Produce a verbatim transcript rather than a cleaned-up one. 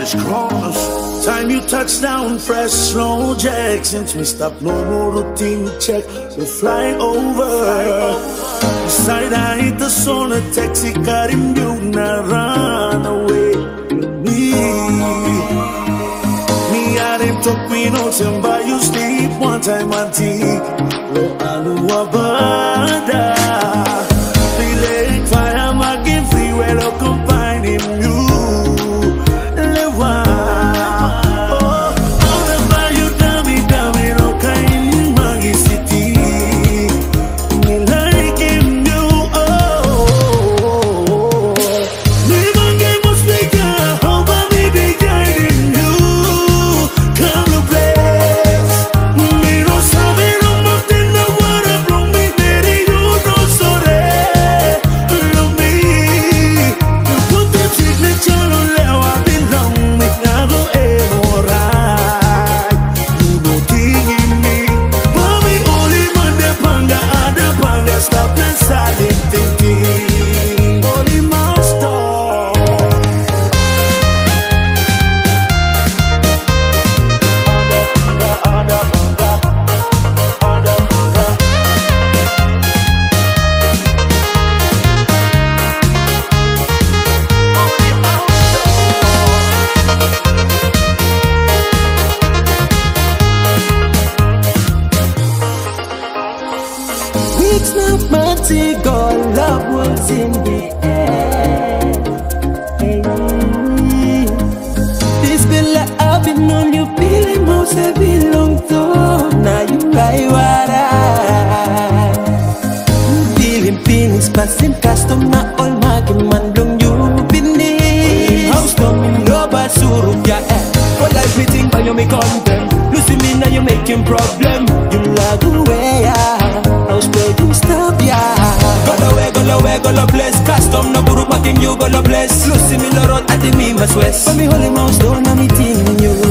French cross. Time you touch down, press slow jack. Since we stop, no more routine check. We fly over. Beside I hit the sun, a taxi car in you, now run away with me. Me, I didn't talk, we know, somebody you sleep one time, auntie. Lo alu abada. Relate fire, making free, well, I'll combine in you. It's not mercy, God, love was in the air. Hey. This bill I've been on you, feeling most I belong to. Now you buy what I feeling, feelings passing custom, not all marking man, don't you believe? House coming, no basuru, yeah. For everything, but you make content. Losing me now, you're making problem. You love the way I stop, yeah. Go away, go away, go bless. Custom no buru making you go bless. Lucy me no road at the me must west. For me holy mouse don't know me thing you.